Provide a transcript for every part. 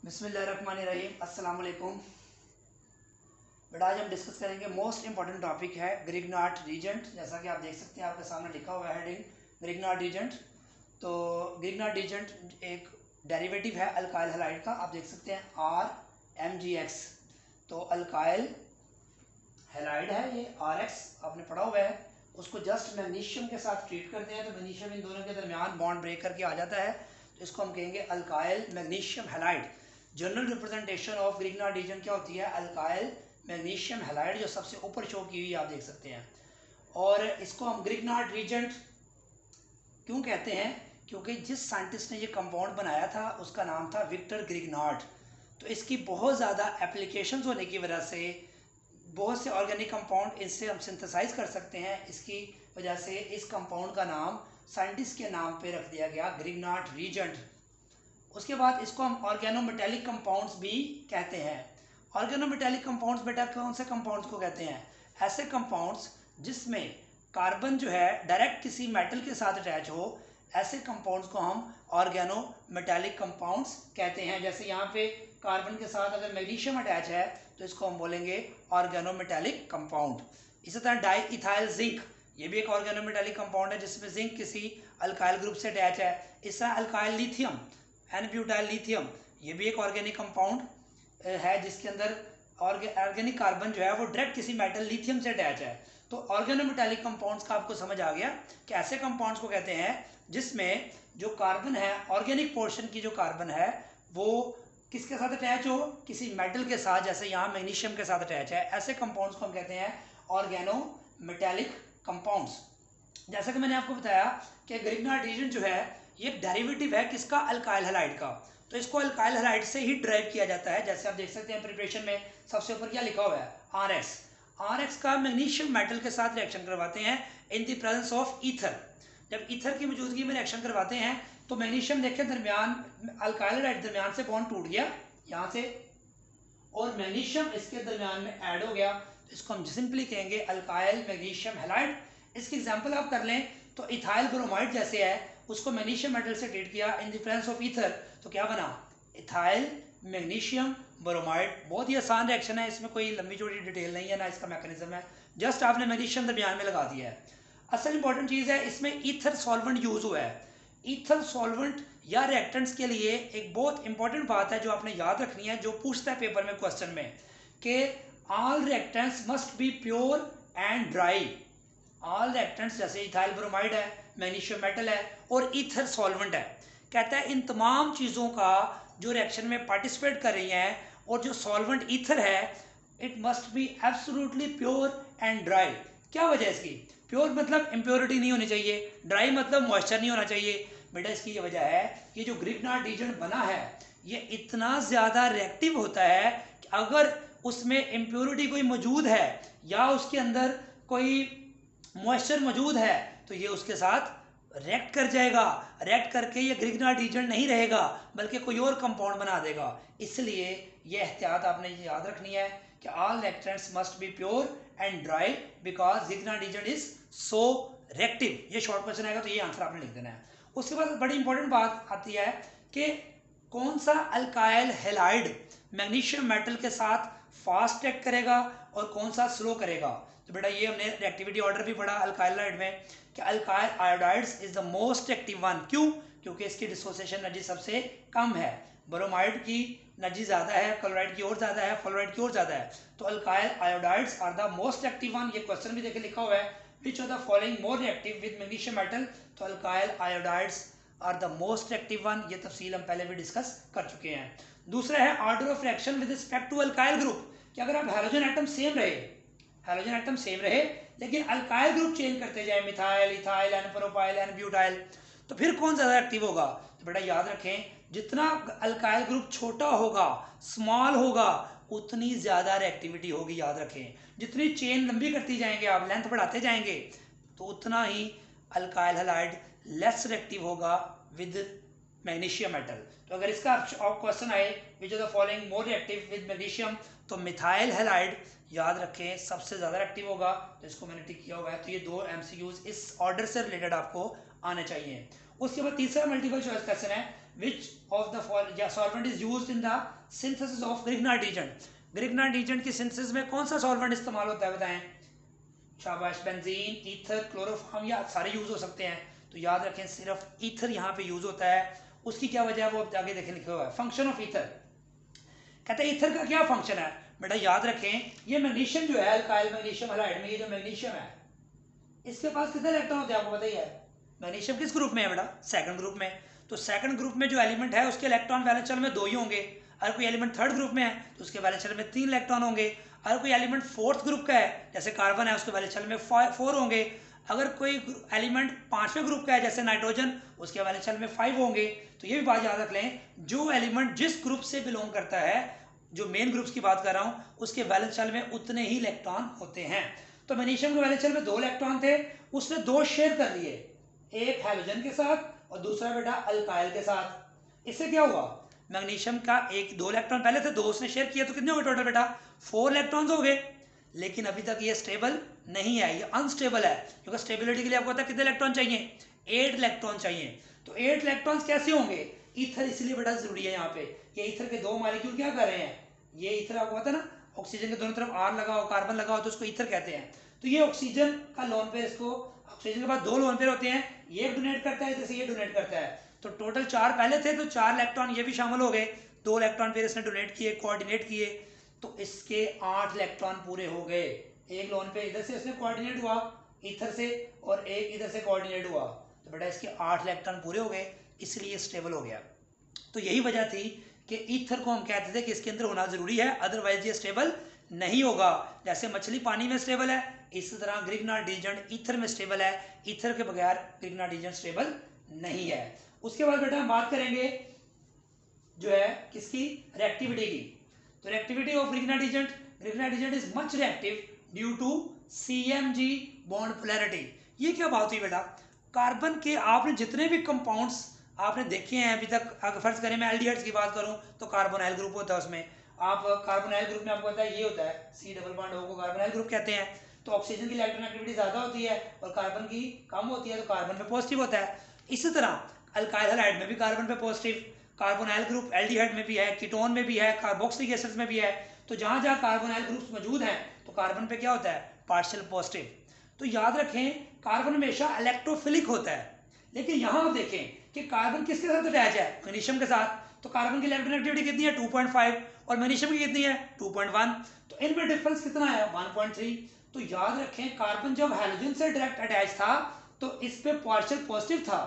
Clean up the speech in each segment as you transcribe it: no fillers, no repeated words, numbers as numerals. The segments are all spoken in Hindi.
बिस्मिल्लाहिर्रहमानिर्रहीम, अस्सलाम वालेकुम। बेटा आज हम डिस्कस करेंगे मोस्ट इंपॉर्टेंट टॉपिक है ग्रिग्नार्ड रीजेंट। जैसा कि आप देख सकते हैं आपके सामने लिखा हुआ है हेडिंग ग्रिग्नार्ड रीजेंट। तो ग्रिग्नार्ड रीजेंट एक डेरिवेटिव है अल्काइल हैलाइड का। आप देख सकते हैं RMgX। तो अल्काइल हैलाइड है ये RX आपने पढ़ा हुआ है। उसको जस्ट मैग्नीशियम के साथ ट्रीट करते हैं तो मैग्नीशियम इन दोनों के दरमियान बॉन्ड ब्रेक करके आ जाता है, तो इसको हम कहेंगे alkyl magnesium halide. General representation of Grignard reagent क्या होती है? अल्काइल मैग्नीशियम हैलाइड, जो सबसे ऊपर शो की हुई आप देख सकते हैं। और इसको हम ग्रिग्नार्ड रीजेंट क्यों कहते हैं? क्योंकि जिस साइंटिस्ट ने ये कंपाउंड बनाया था उसका नाम था विक्टर ग्रिग्नार्ड। तो इसकी बहुत ज़्यादा एप्लीकेशंस होने की वजह से बहुत से ऑर्गेनिक कंपाउंड इससे हम सिंथेसाइज कर सकते हैं। इसकी वजह से इस कंपाउंड का नाम साइंटिस्ट के नाम पे रख दिया गया ग्रिग्नार्ड रीजेंट। उसके बाद इसको हम ऑर्गेनोमेटेलिक कंपाउंड्स भी कहते हैं। ऑर्गेनोमेटेलिक कंपाउंड्स बेटा कौन से कंपाउंड्स को कहते हैं? ऐसे कंपाउंड्स जिसमें कार्बन जो है डायरेक्ट किसी मेटल के साथ अटैच हो, ऐसे कंपाउंड्स को हम ऑर्गेनोमेटेलिक कंपाउंड्स कहते हैं। जैसे यहाँ पे कार्बन के साथ अगर मैग्नीशियम अटैच है तो इसको हम बोलेंगे ऑर्गेनोमेटेलिक कंपाउंड। इसी तरह डाई इथाइल जिंक, ये भी एक ऑर्गेनोमेटेलिक कंपाउंड है जिसमें जिंक किसी अल्काइल ग्रुप से अटैच है। इस तरह अल्काइल लिथियम, N-ब्यूटाइल लिथियम, ये भी एक ऑर्गेनिक कंपाउंड है जिसके अंदर ऑर्गेनिक कार्बन जो है वो डायरेक्ट किसी मेटल लिथियम से अटैच है। तो ऑर्गेनोमेटेलिक कंपाउंड्स का आपको समझ आ गया कि ऐसे कंपाउंड्स को कहते हैं जिसमें जो कार्बन है, ऑर्गेनिक पोर्शन की जो कार्बन है वो किसके साथ अटैच हो? किसी मेटल के साथ, जैसे यहाँ मैग्नीशियम के साथ अटैच है। ऐसे कंपाउंड्स को हम कहते हैं ऑर्गेनोमेटेलिक कंपाउंड्स। जैसा कि मैंने आपको बताया कि ग्रिग्नार्ड रीजेंट जो है ये डेरिवेटिव है किसका? अल्काइल हैलाइड का। तो इसको अल्काइल हैलाइड से ही ड्राइव किया जाता है। जैसे आप देख सकते हैं प्रिपरेशन में सबसे ऊपर क्या लिखा हुआ है? RX का मैग्नीशियम मेटल के साथ रिएक्शन करवाते हैं in the presence of ether. जब ईथर की मौजूदगी में रिएक्शन करवाते हैं तो मैग्नीशियम देखे दरमियान, अल्काइल हैलाइड दरमियान से बॉन्ड टूट गया यहाँ से, और मैग्नीशियम इसके दरमियान में ऐड हो गया। तो इसको हम सिंपली कहेंगे अल्काइल मैग्नीशियम हैलाइड। इसकी एग्जांपल आप कर लें तो इथाइल ब्रोमाइड जैसे है, उसको मैग्नीशियम मेटल से ट्रीट किया in the presence of ether, तो क्या बना? Ethyl magnesium bromide. बहुत ही आसान रिएक्शन है, इसमें कोई लंबी चौड़ी डिटेल नहीं है ना इसका मैकेनिज्म है, जस्ट आपने मैग्नीशियम दरमियान में लगा दिया है। असल इंपॉर्टेंट चीज़ है इसमें ईथर सॉल्वेंट यूज हुआ है। ईथर सॉल्वेंट या रिएक्टेंट्स के लिए एक बहुत इंपॉर्टेंट बात है जो आपने याद रखनी है, जो पूछता है पेपर में क्वेश्चन में कि all reactants must be pure and dry. All reactants जैसे इथाइल ब्रोमाइड है, मैग्नीशियम मेटल है और ईथर सॉल्वेंट है, कहता है इन तमाम चीज़ों का जो रिएक्शन में पार्टिसिपेट कर रही हैं और जो सॉल्वेंट ईथर है, it must be absolutely pure and dry. क्या वजह है इसकी? प्योर मतलब इम्प्योरिटी नहीं होनी चाहिए, ड्राई मतलब मॉइस्चर नहीं होना चाहिए। बेटा इसकी ये वजह है कि जो ग्रिग्नार्ड रीजेंट बना है ये इतना ज़्यादा रिएक्टिव होता है कि अगर उसमें इम्प्योरिटी कोई मौजूद है या उसके अंदर कोई मॉइस्चर मौजूद है तो ये उसके साथ रिएक्ट कर जाएगा। रिएक्ट करके ये ग्रिग्नार्ड रीजेंट नहीं रहेगा बल्कि कोई और कंपाउंड बना देगा। इसलिए ये एहतियात आपने याद रखनी है कि all reactants must be pure and dry because Grignard reagent is so reactive. ये शॉर्ट क्वेश्चन आएगा तो ये आंसर आपने लिख देना है। उसके बाद बड़ी इंपॉर्टेंट बात आती है कि कौन सा अल्काइल हैलाइड मैग्नीशियम मेटल के साथ फास्ट रिएक्ट करेगा और कौन सा स्लो करेगा। तो बेटा ये हमने रिएक्टिविटी ऑर्डर भी पढ़ा अल्काइल हैलाइड में कि alkyl iodides is the most active one. क्यों? क्योंकि इसकी डिसोसिएशन एनर्जी सबसे कम है। ब्रोमाइड की एनर्जी ज़्यादा है, क्लोराइड की और ज़्यादा है, फ्लोराइड की और ज़्यादा है। तो alkyl iodides are the most active one. ये क्वेश्चन भी देखे लिखा हुआ है which of the following more reactive with magnesium metal. तो alkyl iodides are the most active one. ये तफसील हम पहले भी डिस्कस कर चुके हैं। दूसरा है order of reaction with respect to alkyl group, कि अगर आप हैलोजन एटम सेम रहे, हैलोजन एटम सेम रहे लेकिन अल्काइल ग्रुप चेंज करते जाए, मिथाइल, इथाइल, N-प्रोपाइल, N-ब्यूटाइल, तो फिर कौन ज़्यादा एक्टिव होगा? तो बेटा याद रखें जितना अल्काइल ग्रुप छोटा होगा, स्मॉल होगा, उतनी ज़्यादा रिएक्टिविटी होगी। याद रखें जितनी चेन लंबी करती जाएंगे आप, लेंथ बढ़ाते जाएंगे, तो उतना ही अल्काइल हैलाइड लेस रिएक्टिव होगा विद मैग्नीशियम मेटल। तो अगर इसका क्वेश्चन आए which of the following more reactive with magnesium, तो मिथाइल हैलाइड याद रखें सबसे ज़्यादा एक्टिव होगा। तो इसको मैंने टिक किया हुआ है। तो ये दो MCQs इस ऑर्डर से रिलेटेड आपको आने चाहिए। उसके बाद तीसरा मल्टीपल चॉइस क्वेश्चन है, which of the solvent is used in the synthesis of Grignard agent. Grignard agent की सिंथेसिस में कौन सा सॉल्वेंट इस्तेमाल होता है बताएं। शाबाश, बेंजीन, ईथर, क्लोरोफॉर्म, या सारे यूज हो सकते हैं। तो याद रखें सिर्फ ईथर यहाँ पे यूज होता है। उसकी क्या वजह है वो अब आगे देखें लिखा हुआ है। फंक्शन ऑफ ईथर, कहते हैं ईथर का क्या फंक्शन है बेटा। याद रखें ये मैग्नीशियम जो है अल्काइल मैग्नीशियम हैलाइड में, ये जो मैग्नीशियम है इसके पास कितने इलेक्ट्रॉन होते हैं आपको पता ही है। मैग्नीशियम किस ग्रुप में है बेटा, सेकंड ग्रुप में। तो सेकंड ग्रुप में जो एलिमेंट है उसके इलेक्ट्रॉन वैलेंस शेल में 2 ही होंगे। अगर कोई एलिमेंट थर्ड ग्रुप में है तो उसके वैलेंस शेल में 3 इलेक्ट्रॉन होंगे। अगर कोई एलिमेंट फोर्थ ग्रुप का है जैसे कार्बन है उसके वैलेंस शेल में 4 होंगे। अगर कोई एलिमेंट 5वें ग्रुप का है जैसे नाइट्रोजन, उसके वैलेंस शेल में 5 होंगे। तो ये भी बात याद रख लें, जो एलिमेंट जिस ग्रुप से बिलोंग करता है, जो मेन ग्रुप्स की बात कर रहा हूं, उसके वैलेंस शेल में उतने ही इलेक्ट्रॉन होते हैं। तो मैग्नीशियम के वैलेंस शेल में 2 इलेक्ट्रॉन थे, उसने 2 शेयर कर लिए, एक हैलोजन के साथ और दूसरा बेटा अल्काइल के साथ। इससे क्या हुआ, मैग्नीशियम का 2 इलेक्ट्रॉन पहले थे, 2 उसने शेयर किया, तो कितने हो गए टोटल बेटा 4 इलेक्ट्रॉन्स हो गए। लेकिन अभी तक ये स्टेबल नहीं है, ये अनस्टेबल है, क्योंकि स्टेबिलिटी के लिए आपको पता है कितने इलेक्ट्रॉन चाहिए, 8 इलेक्ट्रॉन चाहिए। तो 8 इलेक्ट्रॉन्स कैसे होंगे, ईथर इसलिए बड़ा जरूरी है। यहाँ पे ये ईथर के 2 मॉलिक्यूल क्या कर रहे हैं, ये ईथर आपको पता है ना, ऑक्सीजन के दोनों तरफ R लगा हो, कार्बन लगा हो, तो उसको ईथर कहते हैं। तो ये ऑक्सीजन का लोन पेयर, इसको ऑक्सीजन के बाद 2 लोन पेयर होते हैं, ये डोनेट करता है जैसे ये डोनेट करता है। तो टोटल 4 पहले थे, तो 4 इलेक्ट्रॉन ये भी शामिल हो गए, 2 इलेक्ट्रॉन फिर इसने डोनेट किए, कोऑर्डिनेट किए, तो इसके 8 इलेक्ट्रॉन पूरे हो गए। एक लोन पे इधर से इसने कोऑर्डिनेट हुआ ईथर से, और एक इधर से कोऑर्डिनेट हुआ, तो बेटा इसके 8 इलेक्ट्रॉन पूरे हो गए, इसलिए स्टेबल हो गया। तो यही वजह थी कि ईथर को हम कहते थे कि इसके अंदर होना जरूरी है, अदरवाइज ये स्टेबल नहीं होगा। जैसे मछली पानी में स्टेबल है, इसी तरह ग्रिग्नार्ड एजेंट ईथर में स्टेबल है, ईथर के बगैर ग्रिग्नार्ड एजेंट स्टेबल नहीं है। उसके बाद बेटा हम बात करेंगे जो है किसकी, रिएक्टिविटी की। तो reactivity of Grignard agent is much reactive due to CMG bond polarity. ये क्या बात हुई बेटा, कार्बन के आपने जितने भी कंपाउंड्स आपने देखे हैं अभी तक, अगर फर्ज करें मैं एल्डिहाइड्स की बात करूं तो कार्बोनाइल ग्रुप होता है उसमें। आप कार्बोनाइल ग्रुप में आपको पता है ये होता है C डबल बॉन्ड O को कार्बोनाइल ग्रुप कहते हैं। तो ऑक्सीजन की इलेक्ट्रॉन एक्टिविटी ज्यादा होती है और कार्बन की कम होती है, तो कार्बन पे पॉजिटिव होता है। इसी तरह अल्काइल हैलाइड में भी कार्बन पे पॉजिटिव, कार्बोनाइल ग्रुप एल्डिहाइड में भी है, कीटोन में भी है, कार्बोक्सिलिक एसिड्स में भी है। तो जहां जहां कार्बोनाइल ग्रुप्स मौजूद हैं तो कार्बन पे क्या होता है, पार्शियल पॉजिटिव। तो याद रखें कार्बन हमेशा इलेक्ट्रोफिलिक होता है, लेकिन यहां आप देखें कि कार्बन किसके साथ अटैच है, मैग्नीशियम के साथ। तो कार्बन की इलेक्ट्रॉन एक्टिविटी कितनी है 2.5 और मैग्नीशियम की कितनी है 2.1, तो इनमें डिफरेंस कितना है 1.3। तो याद रखें कार्बन जब हैलोजन से डायरेक्ट अटैच था तो इस पे पार्शियल पॉजिटिव था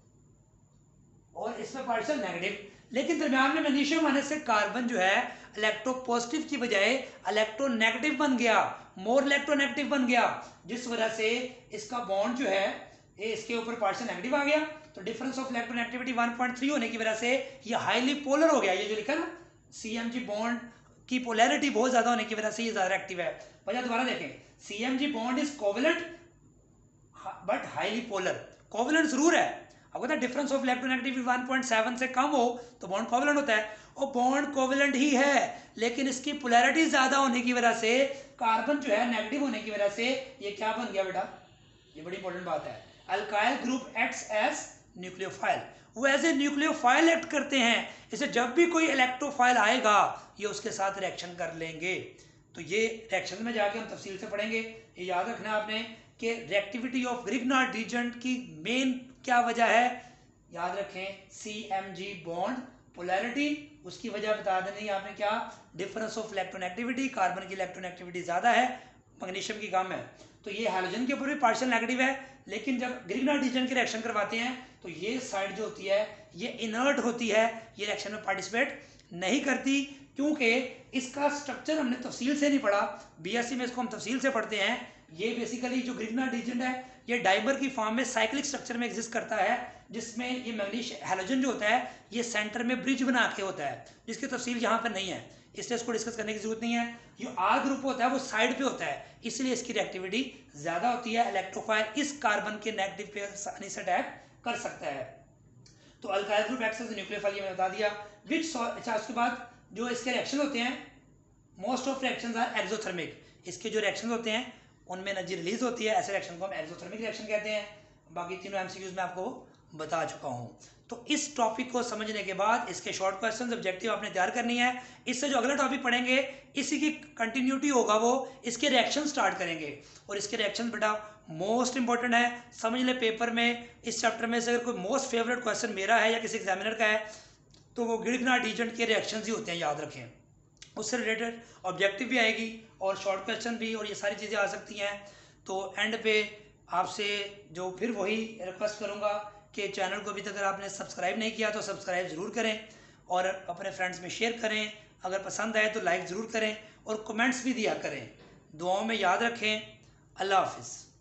और इसमें पार्शियल नेगेटिव, लेकिन दरमियान में मैग्नीशियम आने से कार्बन जो है इलेक्ट्रोपॉजिटिव की बजाय इलेक्ट्रोनेगेटिव बन गया, मोर इलेक्ट्रोनेगेटिव बन गया, जिस वजह से इसका बॉन्ड जो है इसके ऊपर पार्शियल नेगेटिव आ गया। तो डिफरेंस ऑफ इलेक्ट्रोनेगेटिविटी 1.3 होने की वजह से ये हाईली पोलर हो गया। ये जो लिखा ना CMG बॉन्ड की पोलैरिटी बहुत ज्यादा होने की वजह से ये ज्यादा एक्टिव है। वजह दोबारा देखें, CMG bond is covalent but highly polar. Covalent जरूर है, आपको पता है डिफरेंस ऑफ इलेक्ट्रोनेगेटिविटी 1.7 से कम हो तो बॉन्ड कोवेलेंट होता है, और बॉन्ड कोवेलेंट ही है, लेकिन इसकी पोलैरिटी ज्यादा होने की वजह से कार्बन जो है नेगेटिव होने की वजह से ये क्या बन गया बेटा, ये बड़ी इंपॉर्टेंट बात है। Alkyl group acts as nucleophile, वो एज ए न्यूक्लियोफाइल एक्ट करते हैं। इसे जब भी कोई इलेक्ट्रोफाइल आएगा ये उसके साथ रिएक्शन कर लेंगे। तो ये रिएक्शन में जाके हम तफसील से पढ़ेंगे। ये याद रखना आपने कि रिएक्टिविटी ऑफ ग्रिग्नार्ड रीजेंट की मेन क्या वजह है, याद रखें CMG बॉन्ड पोलैरिटी, उसकी वजह बता देनी आपने क्या, डिफरेंस ऑफ इलेक्ट्रोनेगेटिविटी, कार्बन की इलेक्ट्रोनेगेटिविटी ज्यादा है, मैग्नीशियम की कम है। तो ये हैलोजन के ऊपर भी पार्शियल नेगेटिव है, लेकिन जब ग्रिग्नार्ड रीजन की रिएक्शन करवाते हैं तो ये साइड जो होती है ये इनर्ट होती है, ये रिएक्शन में पार्टिसिपेट नहीं करती, क्योंकि इसका स्ट्रक्चर हमने तफसील से नहीं पढ़ा, BSc में इसको हम तफसील से पढ़ते हैं। ये बेसिकली जो ग्रिग्नार्ड रीजन है ये डाइमर की फॉर्म में साइक्लिक स्ट्रक्चर में एग्जिस्ट करता है, जिसमें ये मैग्नीशियम हैलोजन जो होता है ये सेंटर में ब्रिज बना के होता है, जिसकी तफसील यहाँ पर नहीं है, इसलिए इसको डिस्कस करने की जरूरत नहीं है। जो R ग्रुप होता है वो साइड पे होता है, इसलिए इसकी रिएक्टिविटी ज्यादा होती है, इलेक्ट्रोफाइल इस कार्बन के नेगेटिव पे आसानी से अटैक कर सकता है। तो alkyl group acts as nucleophile ये मैंने बता दिया। अच्छा उसके बाद जो इसके रिएक्शन होते हैं, most of reactions are exothermic, इसके जो रिएक्शन होते हैं उनमें एनर्जी रिलीज होती है, ऐसे रिएक्शन को हम एक्सोथर्मिक रिएक्शन कहते हैं। बाकी तीनों MCQs में आपको बता चुका हूँ। तो इस टॉपिक को समझने के बाद इसके शॉर्ट क्वेश्चन ऑब्जेक्टिव आपने तैयार करनी है। इससे जो अगला टॉपिक पढ़ेंगे इसी की कंटिन्यूटी होगा, वो इसके रिएक्शन स्टार्ट करेंगे। और इसके रिएक्शन बेटा मोस्ट इंपॉर्टेंट है, समझ ले पेपर में इस चैप्टर में से अगर कोई मोस्ट फेवरेट क्वेश्चन मेरा है या किसी एग्जामिनर का है तो वो ग्रिग्नार्ड रीजेंट के रिएक्शंस ही होते हैं, याद रखें। उससे रिलेटेड ऑब्जेक्टिव भी आएगी और शॉर्ट क्वेश्चन भी, और ये सारी चीज़ें आ सकती हैं। तो एंड पे आपसे जो फिर वही रिक्वेस्ट करूँगा कि चैनल को अभी तक अगर आपने सब्सक्राइब नहीं किया तो सब्सक्राइब ज़रूर करें और अपने फ्रेंड्स में शेयर करें। अगर पसंद आए तो लाइक ज़रूर करें और कमेंट्स भी दिया करें। दुआओं में याद रखें। अल्लाह हाफिज़।